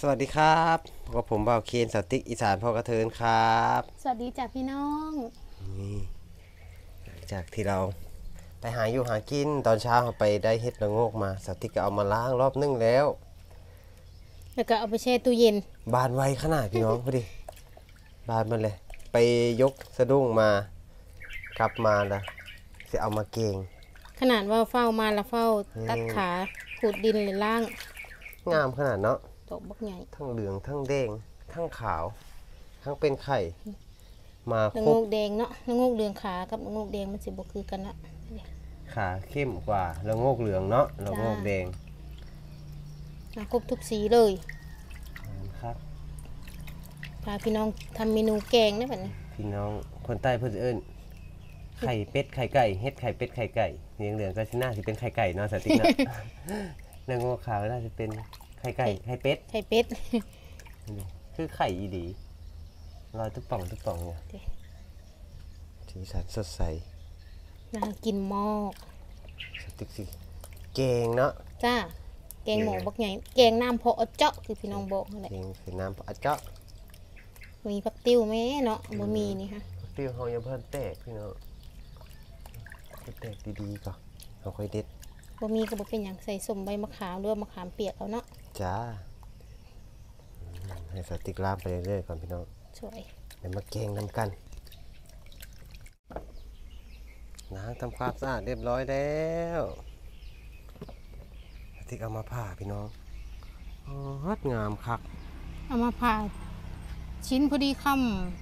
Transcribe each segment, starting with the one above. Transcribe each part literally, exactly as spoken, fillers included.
สวัสดีครับพบกับผมบ่าวเคนสติ๊กอีสานพ่อกระเทินครับสวัสดีจ้ะพี่น้องนี่หลังจากที่เราไปหาอยู่หากินตอนเช้าเราไปได้เห็ดระโงกมาสติ๊กก็เอามาล้างรอบนึงแล้วแล้วก็เอาไปแช่ตู้เย็นบานไวขนาดพี่น้องพอดีบานมันเลยไปยกสะดุ้งมากลับมาแล้วจะเอามาเกงขนาดว่าเฝ้ามาแล้วเฝ้าตัดขาขูดดินเลยล่างงามขนาดเนาะโตบักใหญ่ทั้งเหลืองทั้งแดงทั้งขาวทั้งเป็นไข่มาละครบงูกแดงเนาะละงูกเหลืองขากับละงูกแดงมันสิบ่คือกันละขาเข้มกว่าละโงกเหลืองเนาะละโงกแดงมาครบทุกสีเลยครับพาพี่น้องทำเมนูแกงได้แบบนี้พี่น้องคนใต้เพื่อนเอิ้นไข่เป็ดไข่ไก่เฮ็ดไข่เป็ดไข่ไก่เหลืองเหลืองก็ชิน่าจะเป็นไข่ไก่เนาะสติกนะละโงกขาวน่าจะเป็นไข่ไก่ไข่เป็ดไข่เป็ดคือไข่อีดีลอยตุ๊บป่องตุ๊บป่องเนี่ยสีสันสดใสน่ากินมากสติกสิแกงเนาะจ้าแกงหมูบักใหญ่แกงน้ำเพาะเจาะคือพี่น้องบอกนั่นแหละแกงคือน้ำเพาะเจาะมีผักติ้วไหมเนาะบ่มีนี่ฮะผักติ้วเฮายังเพิ่นแตกพี่น้องแตกดีๆก่อนเราค่อยเด็ดบ่มีก็บ่เป็นหยังใส่ส้มใบมะขามหรือมะขามเปียกเอาเนาะจ้าให้สติกลามไปเรื่อยๆก่อนพี่น้องสวยเดี๋ยวมาแกงน้ำกันล้างทำความสะอาดเรียบร้อยแล้วสติกเอามาผ่าพี่น้องฮอดงามคักเอามาผ่าชิ้นพอดีคำ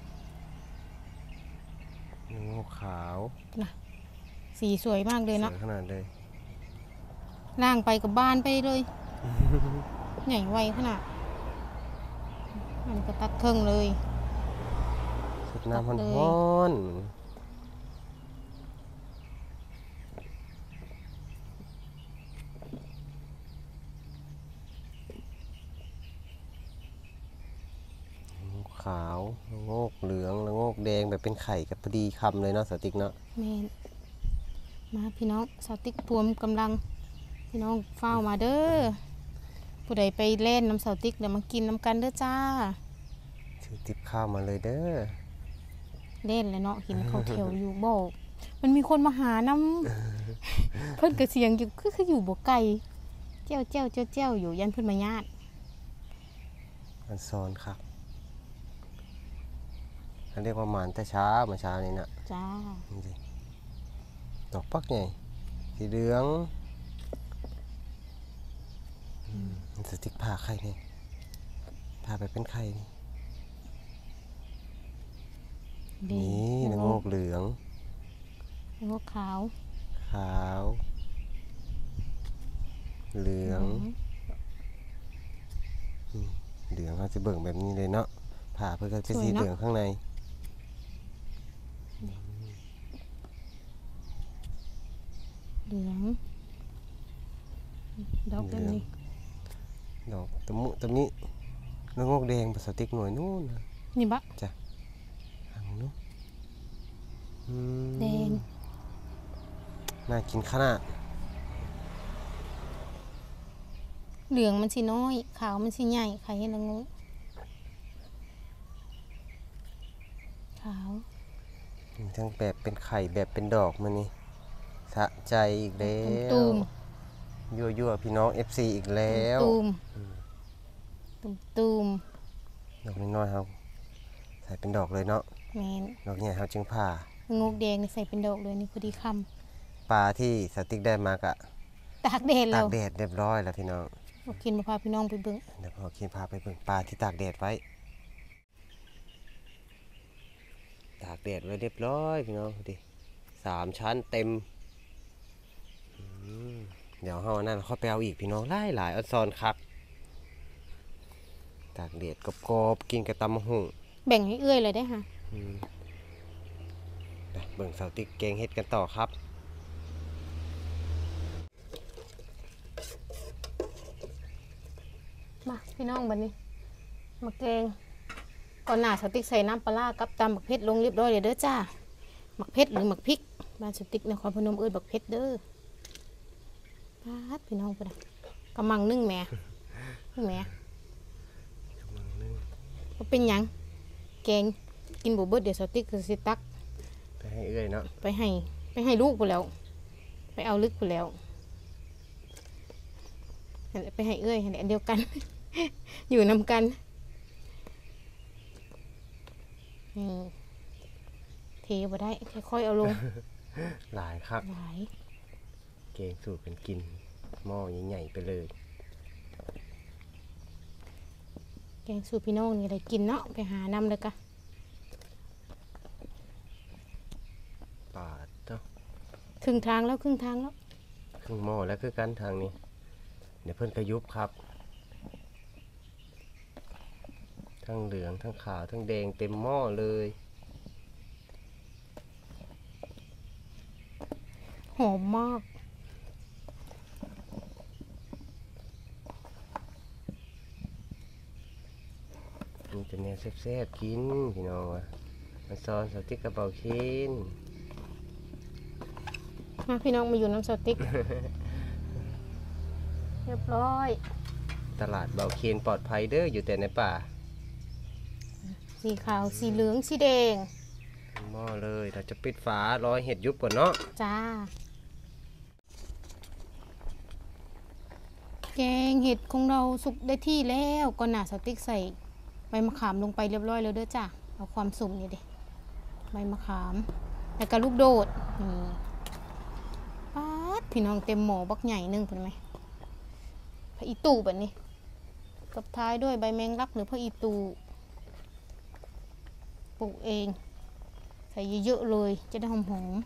งูขาวนะสีสวยมากเลยเนาะขนาดเลยล่างไปกับบ้านไปเลยใหญ่ไวขนาดมันก็ตัดเครื่องเลยสุดน้ำร้อนขาวละโงกเหลืองละโงกแดงแบบเป็นไข่กับพอดีคำเลยเนาะสติกเนาะแม่มาพี่น้องสติกพวมกำลังพี่น้องเฝ้ามาเด้อผู้ใดไปเล่นน้ำสติกเดี๋ยวมากินน้ำกันเด้อจ้าถือติบข้าวมาเลยเด้อเล่นเลยเนาะกินข้าวเขียวอยู่บ่มันมีคนมาหาน้ำเพิ่นกระเสียงอยู่คือคืออยู่บ่ไกลเจ้าเจ้าเจ้าเจ้าอยู่ยันเพิ่นมาญาติมันซ้อนครับเขาเรียกว่าหมานแต่เช้ามาเช้านี้นะจ้าดอกปักไงสีเหลืองสติ๊กผ่าไข่นี่ผ่าไปเป็นไข่นี่นี่ละโงกเหลืองละโงกขาวขาวเหลืองเหลืองเขาจะเบิ่งแบบนี้เลยเนาะผ่าเพื่อจะเป็นสีเหลืองข้างในเหลืองดอกแบบนี้ดอกตะมุตะมิละโงกแดงภาษาติ๊กหน่วยนู่นนี่บะจ้ะทางนู้นแดงน่ากินขนาดเหลืองมันสีน้อยขาวมันสีใหญ่ไข่ละโงกขาวทั้งแบบเป็นไข่แบบเป็นดอกมันนี่สะใจอีกแล้วยั่วยั่วพี่น้อง เอฟ ซี อีกแล้วตูมตูมตูมดอกน้อยๆครับใส่เป็นดอกเลยเนาะแมนดอกใหญ่เขาจึงผ่างูแดงใส่เป็นดอกเลยนี่พอดีคำปลาที่สติ๊กได้มากะตากแดดแล้วตากแดดเรียบร้อยแล้วพี่น้องโอเคมาพาพี่น้องไปเบิ่งเดี๋ยวพอคินพาไปเบิ่งปลาที่ตากแดดไว้ตากแดดไว้เรียบร้อยพี่น้องดิสามชั้นเต็มเดี๋ยวเขานั่นเขาไปเอาอีกพี่น้องไล่หลายอันซอนคักตากแดดกรอบๆกินกระตำหุ่งแบ่งให้เอื้อยเลยได้ค่ะเบิ่งสาวติ๊กแกงเฮ็ดกันต่อครับมาพี่น้องบัดนี้มาแกงก่อนหน้าสติ๊กใส่น้ำปลากับตำหมักเพชรลงเรียบร้อยเลยเด้อจ้าหมักเพชรหรือหมักพริกบ้านสติ๊กนครพนมเอิ้นหมักเพชรเด้อพาดพี่น้องไปนะกำมังนึ่งแม่นึ่งแม่ก็เป็นหยังแกงกินบ่เบิดเดี๋ยวสติ๊กคือสิตักไปให้เอื้อยเนาะไปให้ไปให้ลูกไปแล้ว ไปเอาลึกไปแล้วไปให้เอื้อยอันเดียวกัน อยู่นำกันนี่เทบ่ได้ค่อยๆเอาลงหลายครับหลายเกงสูตรเป็นกินหม้อใหญ่ๆไปเลยแกงสูตรพี่น้องนี่ได้กินเนาะไปหานำเลยกะปาดเนาะครึ่งทางแล้วครึ่งทางแล้วครึ่งหม้อแล้วคือกันทางนี้ เดี๋ยวเพิ่นกระยุบครับ ทั้งเหลืองทั้งขาวทั้งแดงเต็มหม้อเลยหอมมากมีแต่แนวแซ่บๆกินพี่น้องวะมาซอนสติ๊กกระเป๋าเคนมาพี่น้องมาอยู่น้ำสติ๊ก เรียบร้อยตลาดเบาเคนปลอดภัยเด้ออยู่แต่ในป่าสีขาวสีเหลืองสีแดงหม้อเลยเราจะปิดฝารอให้เห็ดยุบก่อนเนาะจ้าแกงเห็ดของเราสุกได้ที่แล้วก็หนาสติ๊กใส่ใบมะขามลงไปเรียบร้อยแล้วเด้อจ้าเอาความสุกนี่เด้ใบมะขามแล้วก็ลูกโดดนี่ป๊าดพี่น้องเต็มหม้อบักใหญ่หนึงเป็นไหมพระอีตูแบบนี้กับท้ายด้วยใบแมงลักหรือพระอีตูปลูกเองใส่เยอะๆเลยจะได้หอม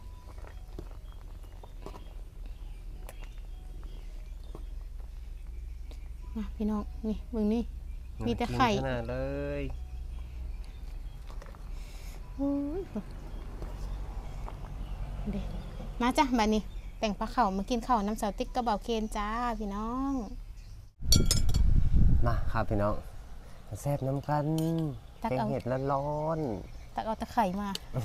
ๆมาพี่น้องนี่เบิ่งนี่มีแต่ไข่น่ากินขนาดเลยโอ้ยเด็ดมาจ้ะบัดนี้แต่งปลาเข่ามากินข้าวน้ำเสาติ๊กกระเบาเคนจ้าพี่น้องมาครับพี่น้องมาแซ่บน้ำกันแกงเห็ดร้อนตักเอาตะไคร่มา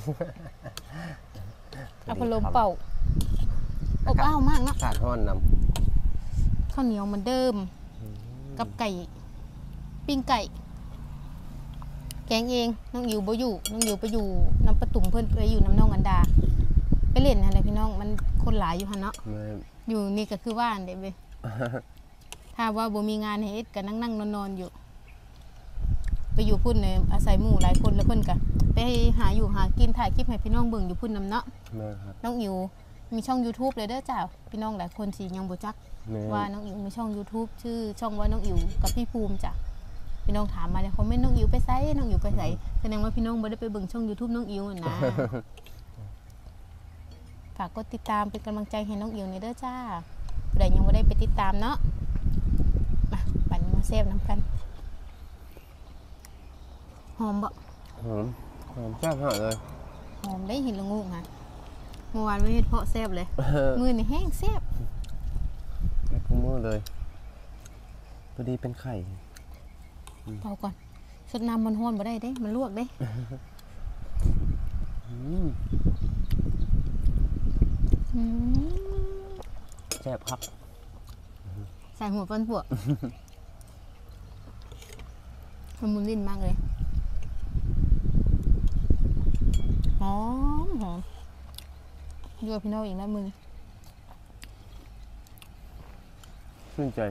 ๆเอาพัดลมเป่าอบอ้าวมากเนาะอากาศร้อนนข้าวเหนียวเหมือนเดิมำกับไก่ปิ้งไก่ แกงเองน้องอยู่บ่อยู่น้องอยู่ไปอยู่น้ำประตุ่มเพื่อนไปอยู่น้ำน้องอันดาไปเล่นอะไรพี่น้องมันคนหลายอยู่ฮะเนาะมาอยู่นี่ก็คือว่านเด็กเว้ย ถ้าว่าบ่มีงานให้เฮ็ดก็นั่งนั่งนอนนอนอยู่ ไปอยู่พุ่นเนี่ยอาศัยหมู่หลายคนแล้วเพิ่นก็ไปหาอยู่หากินถ่ายคลิปให้พี่น้องเบิ่งอยู่พุ่นนำเนาะมาครับน้องอิ๋วมีช่อง YouTube เลยเด้อจ้าพี่น้องหลายคนสิยังบ่จักแม่ว่าน้องอิ๋วมีช่อง YouTube ชื่อช่องว่าน้องอิ๋วกับพี่ภูมิจ้ะพี่น้องถามมาในคอมเมนต์น้องอิ๋วไปไสน้องอิ๋วไปไสแสดงว่าพี่น้องบ่ได้ไปเบิ่งช่อง YouTube น้องอิ๋วนะ ฝากกดติดตามเป็นกำลังใจให้น้องอิ๋วนี่เด้อจ้าผู้ใดยังบ่ได้ไปติดตามเนาะมาปั่นมาเซฟน้ำกันหอมบ่หอมหอมแซ่บมากเลยหอมได้เห็นละงูค่ะเมื่อวานไม่เฮ็ดเพาะแซ่บเลย มือนี่แห้งแซ่บแซ่บทุกมื้อเลยพอดีเป็นไข่เป่าก่อนสดน้ำมันห้อนบ่ได้เด้มันลวกเด้อืมอืมแซ่บครับใส่หัวฟันปวก มันมุนลิ้นมากเลยหอมหอมยั่วพี่น้องอีกแล้วมือชื่นใจ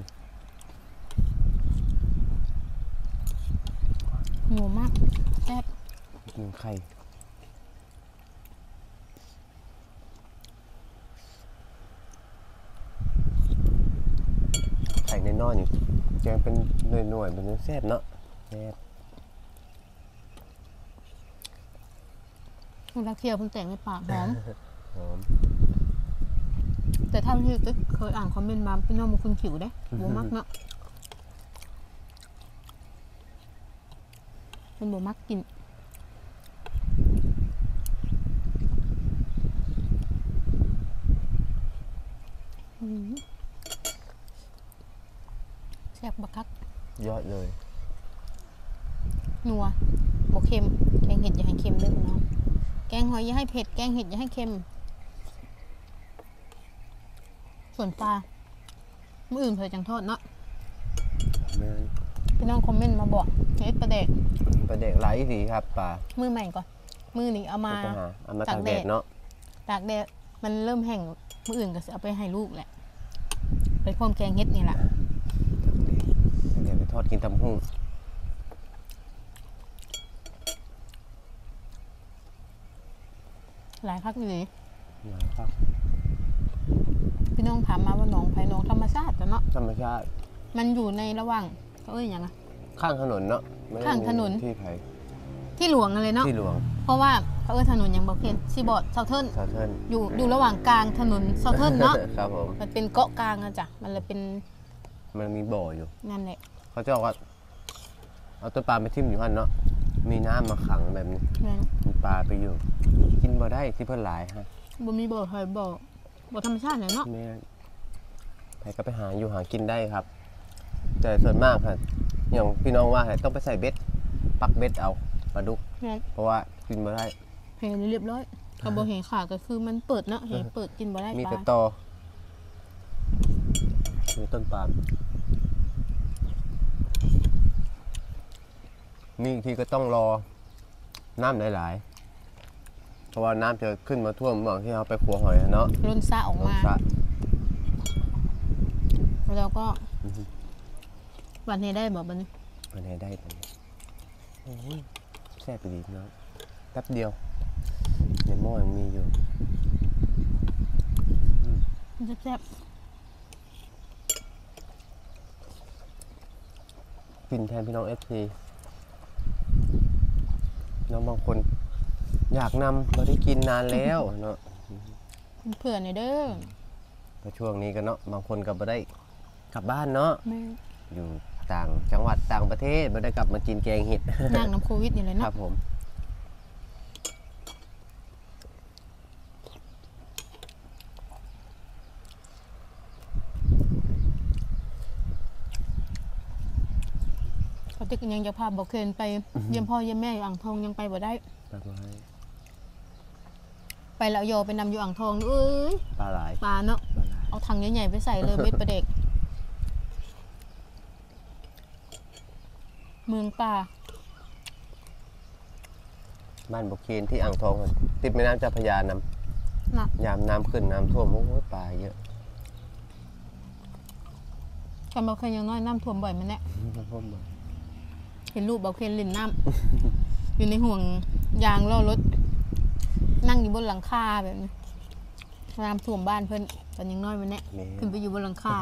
หนูมากแซ่บกินไข่ไข่ในนอนอยู่แกงเป็นหน่วยๆเป็นแซ่บเนาะแซ่บเวลาเคี่ยวเพิ่งแต่งในปากหอมหอมแต่ถ้าที่ตึ๊กเคยอ่านคอมเมนต์มาพี่น้องบางคนขิวได้บัวมักเนาะเป็นบัวมักกินอืมแซ่บบักคักยอดเลยนัวบวเค็มแกงเห็ดอย่าให้เค็มเด้อพี่น้องแกงหอยอย่าให้เผ็ดแกงเห็ดอย่าให้เค็มส่วนปลามื้ออื่นเผื่อจังทอดเนาะแม่นเป็นน้องคอมเมนต์มาบอกเฮ็ดประเด็กประเด็กหลายสีครับปลามือใหม่ก่อนมือนี้เอามาไปหาเอามาตากแดดเนาะตากแดดมันเริ่มแห้งมืออื่นก็จะเอาไปให้ลูกแหละไปพร้อมแกงเฮ็ดนี่แหละเดี๋ยวไปทอดกินตำหุ่งหลายพักอยู่นี่ครับพี่น้องถามมาว่าหนองไผ่หนองธรรมชาติแต่เนาะธรรมชาติมันอยู่ในระหว่างเขาเอ้ยอย่างอะข้างถนนเนาะไม่ได้ข้างถนนที่ไผ่ที่หลวงอะไรเนาะที่หลวงเพราะว่าเขาเอ้ยถนนอย่างบอกเพียนซีบอร์ดเซาเทิร์นซาเทิร์นอยู่อยู่ระหว่างกลางถนนเซาเทิร์นเนาะครับผมมันเป็นเกาะกลางอะจ้ะมันเลยเป็นมันมีบ่ออยู่นั่นแหละเขาจะบอกว่าเอาตัวปลาไปทิ่มอยู่หันเนาะมีน้ำมาขังแบบนี้นั่นมีปลาไปอยู่ กินบ่ได้ที่เพิ่นหลายฮะบ่มีบ่อหอยบ่อบ่อธรรมชาติเลยเนาะแม่ใครก็ไปหาอยู่หากินได้ครับ แต่ส่วนมากค่ะอย่างพี่น้องว่าต้องไปใส่เบ็ดปักเบ็ดเอาปลาดุกนั่นเพราะว่ากินบ่ได้เห็นเรียบร้อยกับบ่เห็นขาก็คือมันเปิดเนาะเห็นเปิดกินบ่ได้มีปแต่ลาตอมีต้นปาล์มมีอีกทีก็ต้องรอน้ำหลายๆเพราะว่าน้ำจะขึ้นมาท่วมเมื่อที่เราไปขัวหอยอะเนาะล้นซะออกลงมาสระแล้วก็อือฮึวันนี้ได้บ่บัดนี้อันนี้ได้ตรงนี้โอ้ยแซ่บไปดีเนาะแป๊บเดียวในหม้อยังมีอยู่มันแซ่บกินแทนพี่น้องเอฟซีน้องบางคน อยากนำเราได้กินนานแล้วเนาะๆเผื่อหน่อยเด้อก็ช่วงนี้ก็เนาะบางคนก็บ่ได้กลับบ้านเนาะแม่อยู่ต่างจังหวัดต่างประเทศบ่ได้กลับมากินแกงเห็ดนางน้ำโควิดนี่เลยคเนาะรับผมเขาจะยังจะพาบอกเคนไปเยี่ยมพ่อเยี่ยมแม่อยู่อ่างทองยังไปบ่ได้ปลาไหลไปแล้วโยไปนำอยู่อ่างทองเอ้ยปลาไหลปลาเนาะปลาไหลเอาถังใหญ่ๆไปใส่เลยเบ็ดประเด็ก เมืองป่าบ้านบกเคนที่อ่างทองอะติดแม่น้ำเจ้าพระยานน่ะำยามน้ำขึ้นน้ำท่วมโอ้โหปลาเยอะกันบอกเคนยังน้อยน้ำท่วมบ่อยไหมเนี่ยน้ำท่วมบ่อยเห็นรูปบอกเคนลินน้ำ อยู่ในห่วงยางล้อรถ นั่งอยู่บนหลังคาแบบนี้น้ำท่วมบ้านเพื่อนตอนยังน้อยมันเนี่ยแม่ขึ้นไปอยู่บนหลังคา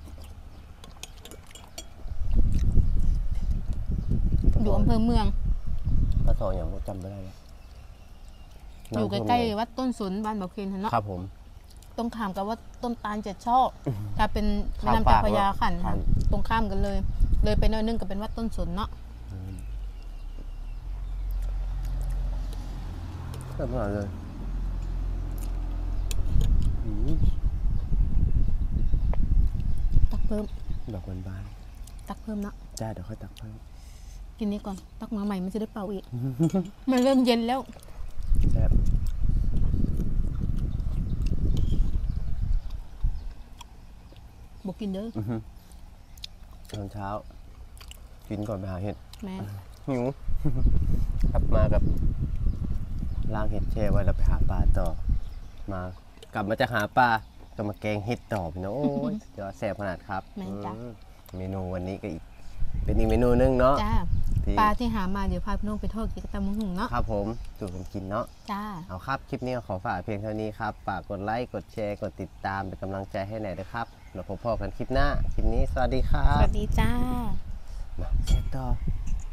อยู่อำเภอเมืองปลาทองอย่างผมจำไม่ได้แล้วอยู่ใกล้ๆวัดต้นสนบ้านบอกเคนเนาะครับผมตรงข้ามกับว่าต้นตาลเจ็ดช่อถ้าเป็นข้ามน้ำเจ้าพระยาปากขันข้ามตรงข้ามกันเลย เลยไปหน้อยนึงก็เป็นวัดต้นสนเนาะเริ่มมาเลยอืมตักเพิ่มดอกบานตักเพิ่มเนาะๆจ้าเดี๋ยวค่อยตักเพิ่มกินนี้ก่อนตักมาใหม่มันจะได้เป่าอีก มันเริ่มเย็นแล้วแซ่บบอกกินเด้ออื้อหือตอนเช้า กินก่อนไปหาเห็ดแม่หิว กลับมากับล้างเห็ดแช่ไว้แล้วไปหาปลาต่อ มากลับมาจะหาปลาก็มาแกงเห็ดต่อพี่น้องโอ้ย เดี๋ยวแซ่บขนาดครับแม่จ้ะอืมเมนูวันนี้ก็อีก เป็นอีกเมนูนึงเนาะจ้าที่ปลาที่หามาเดี๋ยวพาพี่น้องไปทอดกินกับตำมะหุ่งเนาะครับผมจูบกันกินเนาะจ้าเอาครับ คลิปนี้ก็ขอฝากเพียงเท่านี้ครับ ฝากกดไลค์ กดแชร์ กดติดตาม เป็นกำลังใจให้หน่อยนะครับเราพบกันคลิปหน้า คลิปนี้สวัสดีครัสบวัสดีจ้ามาแซ่บต่อ